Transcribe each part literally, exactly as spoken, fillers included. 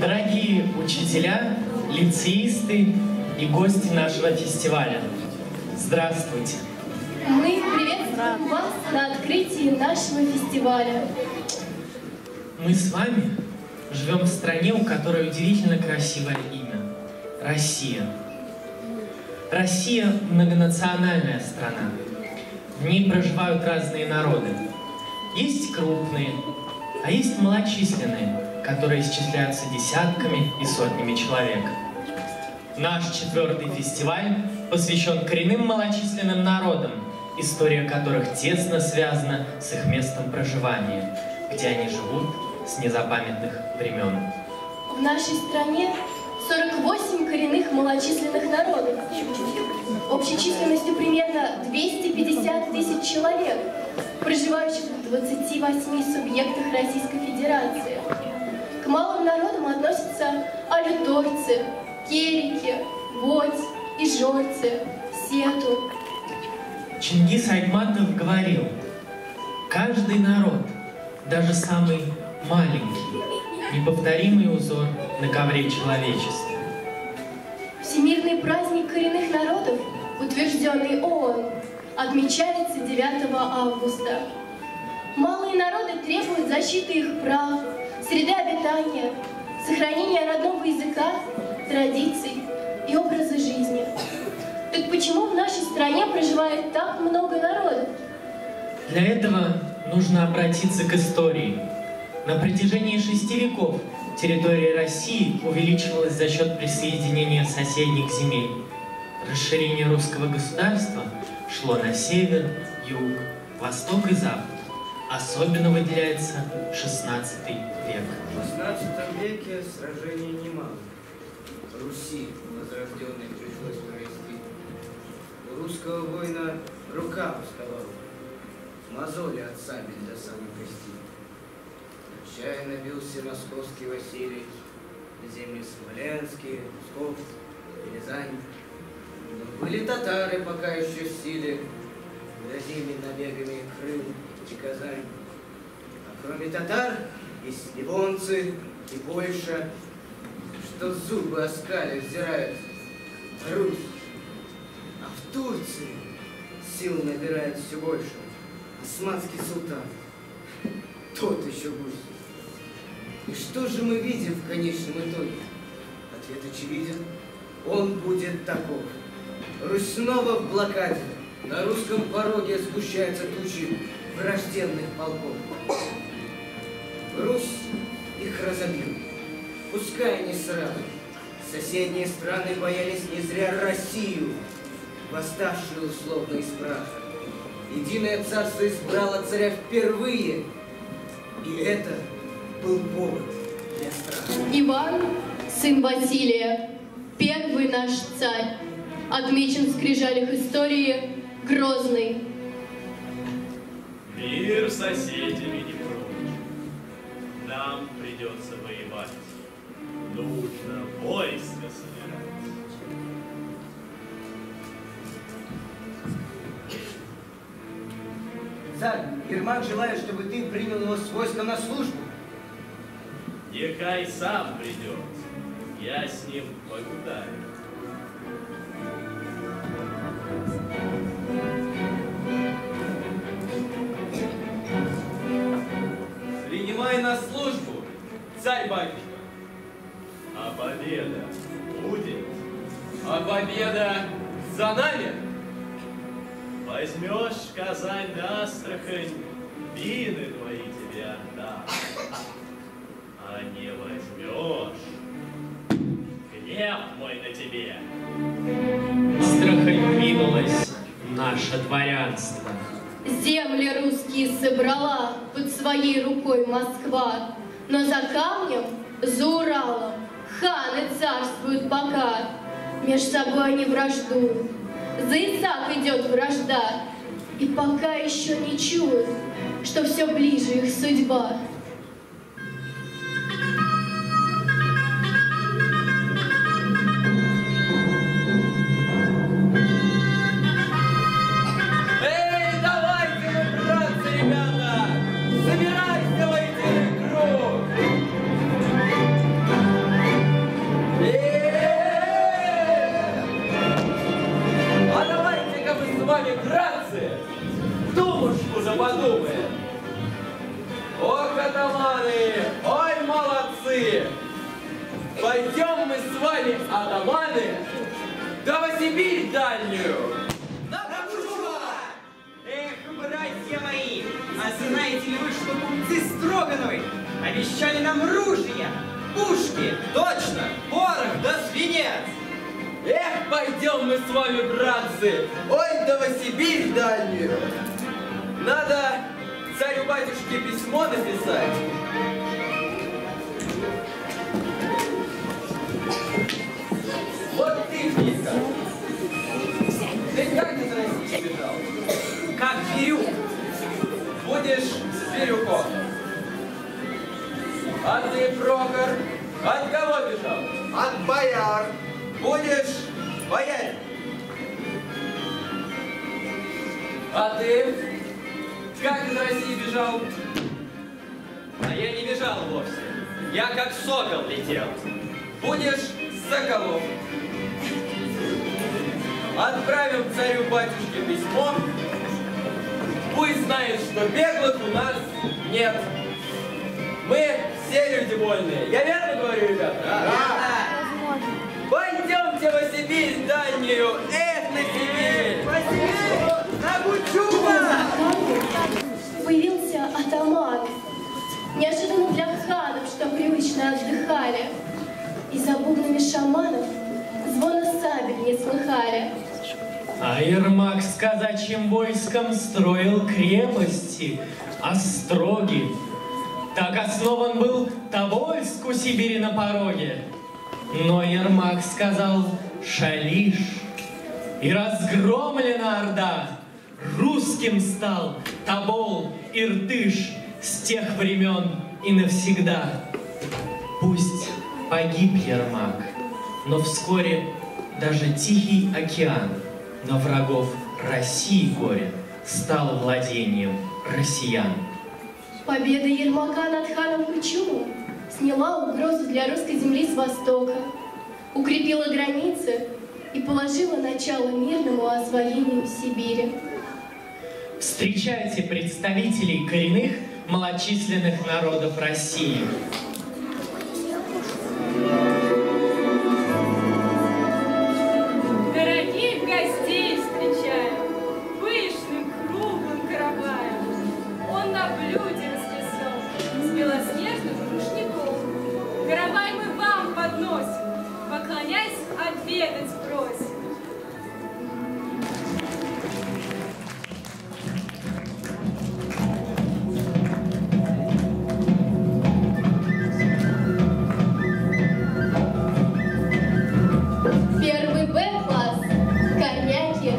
Дорогие учителя, лицеисты и гости нашего фестиваля, здравствуйте! Мы приветствуем вас на открытии нашего фестиваля. Мы с вами живем в стране, у которой удивительно красивое имя – Россия. Россия – многонациональная страна. В ней проживают разные народы. Есть крупные, а есть малочисленные, которые исчисляются десятками и сотнями человек. Наш четвертый фестиваль посвящен коренным малочисленным народам, история которых тесно связана с их местом проживания, где они живут с незапамятных времен. В нашей стране сорок восемь коренных малочисленных народов, общей численностью примерно двести пятьдесят тысяч человек, проживающих в двадцати восьми субъектах Российской Федерации. К малым народам относятся алюторцы, керики, водь, ижорцы, сету. Чингис Айтматов говорил: каждый народ, даже самый маленький, неповторимый узор на ковре человечества. Всемирный праздник коренных народов, утвержденный ООН, отмечается девятого августа. Малые народы требуют защиты их прав, среды обитания, сохранения родного языка, традиций и образа жизни. Так почему в нашей стране проживает так много народов? Для этого нужно обратиться к истории. На протяжении шести веков территория России увеличивалась за счет присоединения соседних земель. Расширение русского государства шло на север, юг, восток и запад. Особенно выделяется шестнадцатый век. В шестнадцатом веке сражений немало. Руси возрожденной пришлось провести. У русского воина рука уставала, мозоли от сабель до самой кости. Отчаянно бился московский Василий, земли Смоленские, Псков, Рязань. Но были татары пока еще в силе, грозили набегами Крым и Казань. А кроме татар есть ливонцы и Польша, что зубы оскали взирают. Русь. А в Турции сил набирает все больше. Османский султан. Тот еще гусь. И что же мы видим в конечном итоге? Ответ очевиден. Он будет таков. Русь снова в блокаде. На русском пороге сгущаются тучи враждебных полков. Русь их разобьет. Пускай не сразу. Соседние страны боялись не зря Россию, восставшую условно из праха. Единое царство избрало царя впервые, и это был повод для страха. Иван, сын Василия, первый наш царь, отмечен в скрижалях истории Грозный. Мир соседями не прочь. Нам придется воевать. Нужно войско собирать. Царь, Ермак желает, чтобы ты принял его с войском на службу. Нехай сам придет. Я с ним погуляю. Принимай на службу, царь-батюшка. А победа будет? А победа за нами? Возьмешь Казань да Астрахань, вины твои тебе отдам. А не возьмешь, гнев мой на тебе. Астрахань двинулась наше дворянство. Земли русские собрала под своей рукой Москва, но за камнем, за Уралом, ханы царствуют пока. Меж собой они враждуют, за Исаак идет вражда, и пока еще не чуют, что все ближе их судьба. Эй, давайте вы, братцы, ребята, собирайся в один круг. сами атаманы, Новосибирь дальнюю. Эх, братья мои, а знаете ли вы, что купцы Строгановы обещали нам ружья, пушки? Точно, порох да свинец. Эх, пойдем мы с вами, братцы, ой, Новосибирь дальнюю. Надо царю-батюшке письмо написать. Вот ты, Митка, ты как из России бежал? Как Бирюк. Будешь Бирюком. А ты, Прохор, от кого бежал? От бояр. Будешь боярин. А ты как из России бежал? А я не бежал вовсе. Я как сокол летел. Будешь Соколов. Отправим царю-батюшке письмо. Пусть знает, что беглых у нас нет. Мы все люди вольные. Я верно говорю, ребята? Да. Пойдемте в Сибирь дальнюю. Эх, на Сибирь! Научу вас! Появился атаман. Неожиданно для ханов, что привычно отдыхали. И за бубнами шаманов звона сабель не слыхали. А Ермак с казачьим войском строил крепости, остроги. Так основан был Тобольск у Сибири на пороге. Но Ермак сказал «Шалиш», и разгромлена Орда. Русским стал Тобол, Иртыш с тех времен и навсегда. Пусть погиб Ермак, но вскоре даже Тихий океан на врагов России горе стал владением россиян. Победа Ермака над ханом Кучумом сняла угрозу для русской земли с востока, укрепила границы и положила начало мирному освоению Сибири. Встречайте представителей коренных малочисленных народов России. Дорогих гостей встречаем пышным круглым караваем. Он на блюде расписан с белоснежным рушником. Каравай мы вам подносим, поклонясь, отведать просим. Первый Б-класс – коньяки.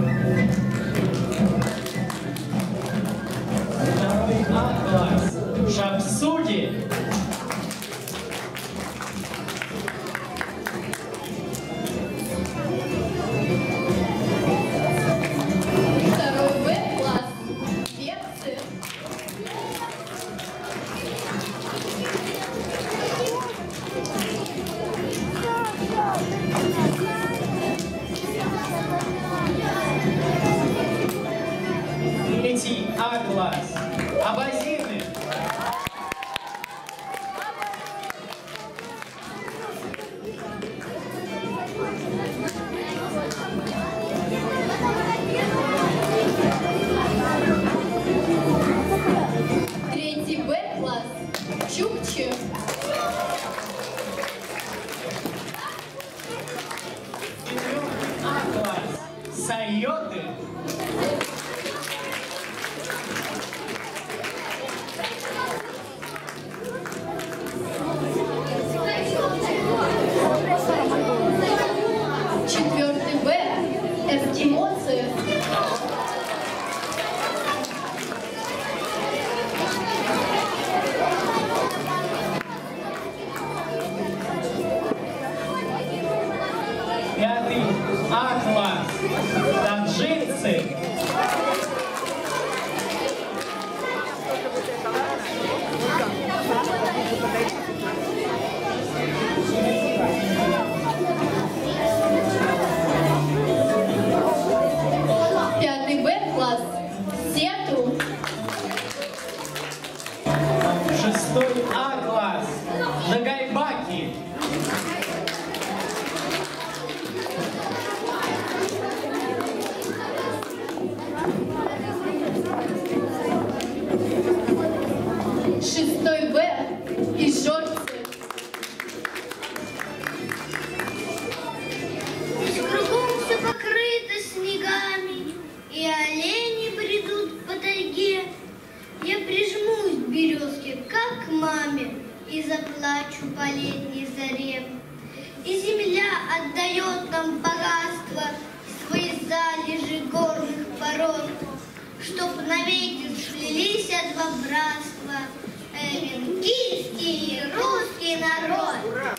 Второй А-класс – шапсуги. Второй Б-класс – перцы. Третий А-класс – абазины. Третий Б-класс – чукчи. А-класс – сайоты. Четвертый Б – эскимосы. Пятый А-класс – таджикцы. Пятый Б-класс – сету. Шестой А-класс – нагайбаки. море. И земля отдает нам богатство, свои залежи горных пород, чтоб навеки слились два братства, эвенкийский и русский народ.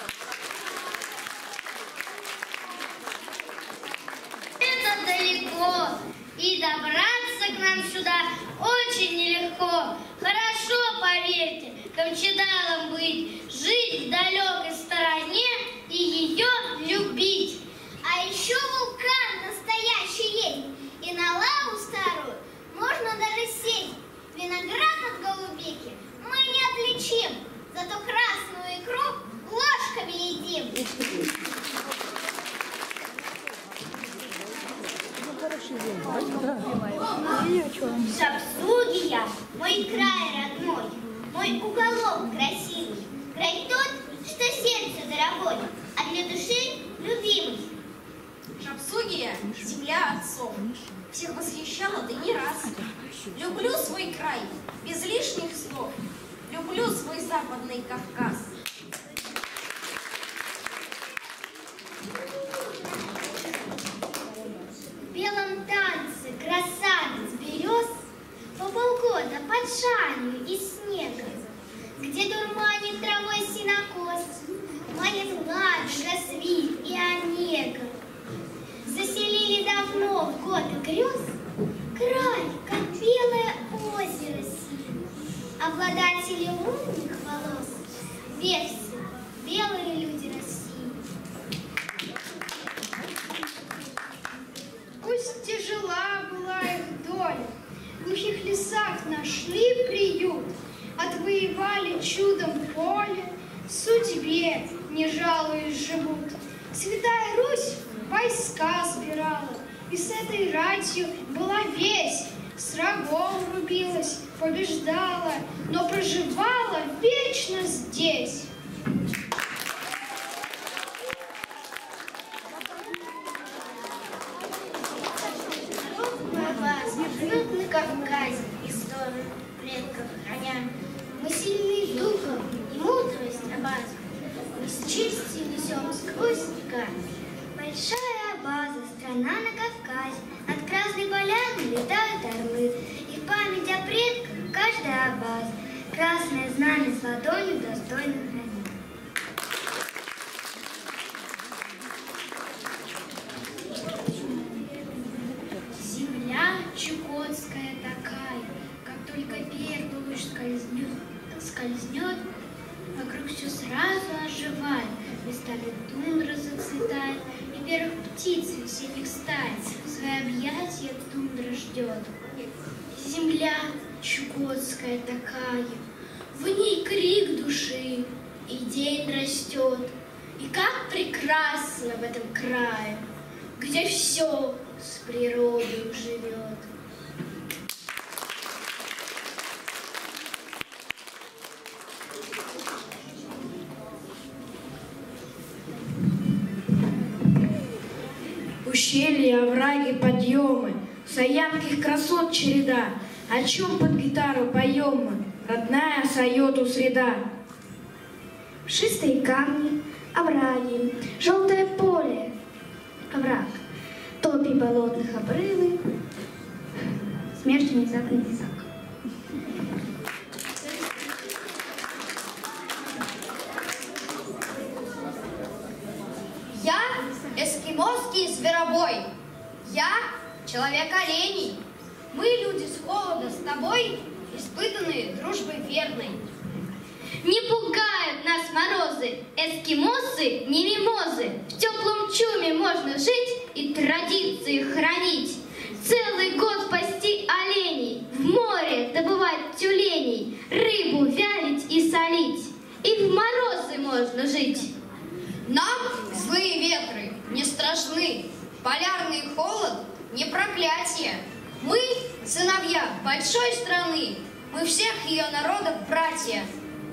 Это далеко, и добраться к нам сюда очень нелегко. Хорошо, поверьте, камчедалом быть, жить в далекой стороне и ее любить. А еще вулкан настоящий есть, и на лаву старую можно даже сесть. Виноград от голубики мы не отличим, зато красную икру ложками едим. Шапсугия, мой край родной, мой уголок красивый, край тот, что сердце дорогой, а для души любимый. Шапсугия — земля отцов, всех восхищала ты не раз. Люблю свой край, без лишних слов, люблю свой западный Кавказ. В белом танце красавиц берез по полгода под шалью из снега, где дурманит травой сенокос, манит гладь, жасмин и онега. Заселили давно в годы грез край, как белое озеро синее. Обладатели лунных волос вовсе белые люди России. Пусть тяжела была их доля, в глухих лесах нашли приют, отвоевали чудом поле, судьбе, не жалуясь, живут. Святая Русь войска собирала, и с этой ратью была весть, с врагом рубилась, побеждала, но проживала вечно здесь. Живет на Кавказе, историю предков храня. Мы сильны духом и мудрость Абаза, мы с честью несем сквозь века. Большая Абаза, страна на Кавказе, над Красной Поляной летают орлы, и в память о предках каждая Абаза красное знамя с ладонью достойно хранит. Чукотская такая, как только первый луч скользнет, скользнет, вокруг все сразу оживает, местами тундра зацветает, и первых птиц весенних стай свои объятия тундра ждет. Земля чукотская такая, в ней крик души, и день растет, и как прекрасно в этом крае, где все с природой живет. Ущелья, овраги, подъемы, саянских красот череда, о чем под гитару поем мы, родная Сайоту среда. Пушистые камни, овраги, желтое поле, овраг, топи болотных обрывы, смерть внезапный тесак. Я эскимосский зверобой, я человек оленей. Мы, люди с холода, с тобой, испытанные дружбой верной. Не пугают нас морозы, эскимосы не мимозы. В теплом чуме можно жить и традиции хранить. Целый год пасти оленей, в море добывать тюленей, рыбу вялить и солить. И в морозы можно жить. Нам злые ветры не страшны, полярный холод не проклятие. Мы сыновья большой страны, мы всех ее народов братья.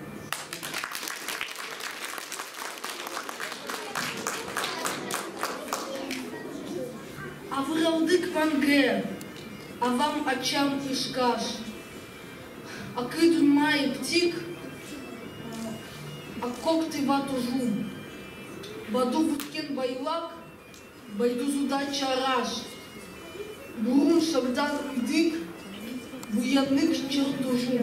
Avralık vange, avam açam işgar. Akı durmayıp tik, Аккокты ватужу. Баду буткен байлак, байдузуда чараш. Бурун шабдан уйдык, буяннык чертужу.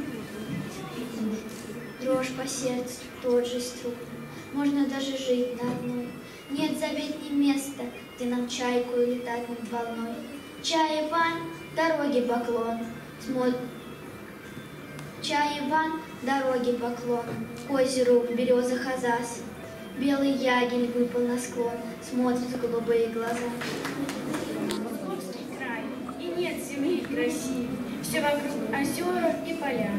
Дрожь по сердцу, тот же струк. Можно даже жить на одной. Нет заветней места, где нам чайку летать над волной. Чай Иван, дороги поклон. Смотр... Чай Иван, дороги поклон. К озеру в березах азас. Белый ягель выпал на склон, смотрит в голубые глаза. Московский край, и нет земли красивее. Все вокруг озера и поля.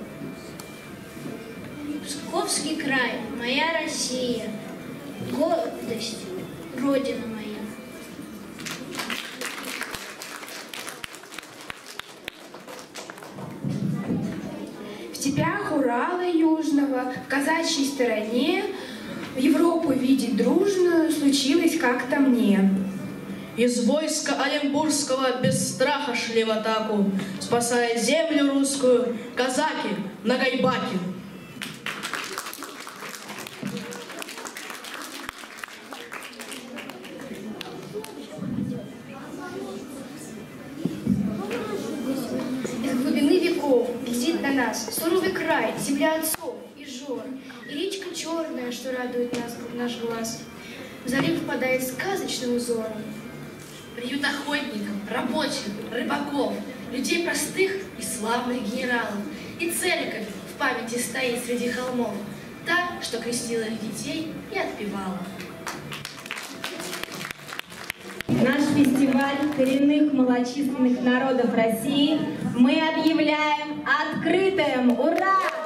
Псковский край, моя Россия, гордость, Родина моя. В степях Урала Южного, в казачьей стороне, в Европу видеть дружную случилось как-то мне. Из войска Оренбургского без страха шли в атаку, спасая землю русскую, казаки на Гайбаке. Из глубины веков глядит на нас суровый край, земля отцов и жор, и речка черная, что радует нас, наш глаз. В залив впадает сказочным узором. Приют охотникам, рабочих, рыбаков, людей простых и славных генералов. И церковь в памяти стоит среди холмов, та, что крестила их детей и отпевала. Наш фестиваль коренных малочисленных народов России мы объявляем открытым. Ура!